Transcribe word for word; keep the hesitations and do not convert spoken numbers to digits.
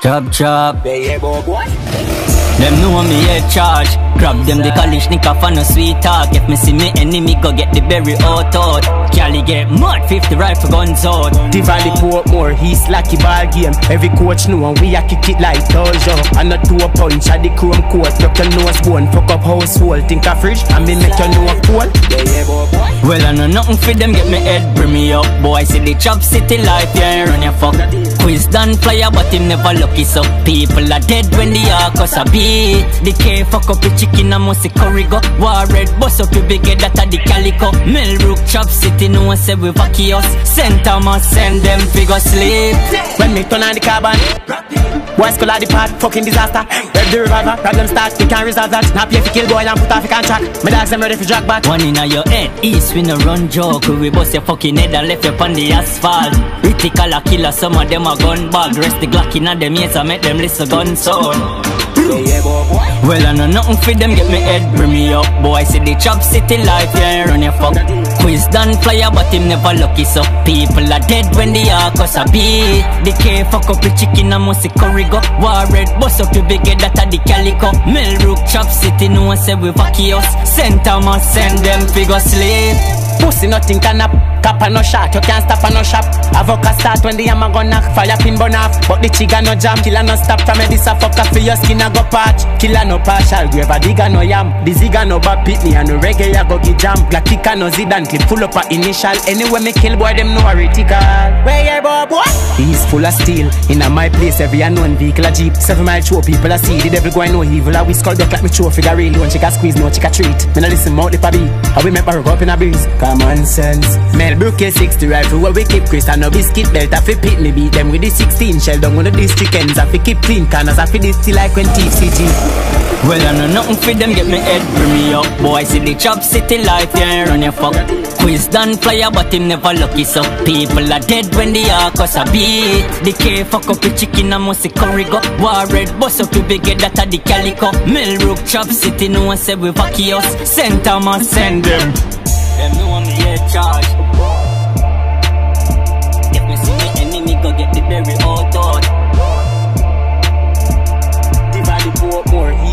Chop chop. They boy boy. Them know me head charge. Grab them the college nigga for no sweet talk. If me see me enemy go get the berry out out. Cali get mud, fifty rifle guns out. The Valley Portmore, he slacky ball game. Every coach know and we a kick it like Dojo. And not to a punch at the chrome coat. Tuck your nose bone, fuck up household. Think a fridge and me make your nose cold. They boy boy. Well I know nothing for them, get me head bring me up. Boy see the Chop City life, yeah run your fuck. Quiz done flyer but him never lucky so. People are dead when the Arcos a beat. The K fuck up the chicken and must curry go. War red bust up your big head that a the calico. Millbrook Chop City no one say we vacuous. Send Thomas send them figure sleep. When me turn on the carbon, boys call the part, fucking disaster. Rev the revolver, problem start, we can't resolve that. Not pay for kill boy and put off a contract. My dogs them ready for drag back. One in your head, east we no run joke. We bust your fucking head and left you on the asphalt. Critical a killer, some of them a gun bag. Rest the Glock in them ears and make them listen gun sound. They boy boy. Well I know nothing for them, get me head bring me up. Boy see the Chop City life, yeah run your fuck. Quiz done flyer but him never lucky so. People are dead when the Arcos a beat. The K fuck up the chicken and must curry go. War red bust up your big head that a the calico. Millbrook Chop City no one say we vacuous. Send Thomas send them figure sleep. Pussy nothing can up, cap and no shot, you can't stop and no shop. Avoca start when the hammer gun knock, fire pin burn off. But the chigga no jam, killer no stop from me this a fuck up for your skin a go patch. Killer no partial, grave a digger no yam. The zigga no bad pitney and no reggae a go get jam. Black kicker no Zidane clip full up a initial. Anyway me kill boy them no a reticle. Where you boy boy? He's full of steel, in a my place every unknown vehicle a jeep. Seven mile show people a see, the devil going no evil. A we skull duck like me show figure real. One chick a squeeze, no chick a treat. Me no listen mouth lip a beat, how we make barrow up in a breeze. Common sense. Millbrook A sixty rifle where we keep Chris and no biscuit belt. I fi pit me beat them with the sixteen shell down on the district ends. I fi keep clean corners, I fi this till like when T C G. Well I know nothing for them, get me head bring me up. Boy see the Chop City life, yeah run your fuck. Quiz done flyer but him never lucky so. People are dead when the Arcos a beat. The K fuck up the chicken and must curry go. War red bust up your big head that a the calico. Millbrook Chop City no one say we vacuous. Send Thomas send them. Them know me head charge. If me see me enemy go get the berry out out. The Valley Portmore,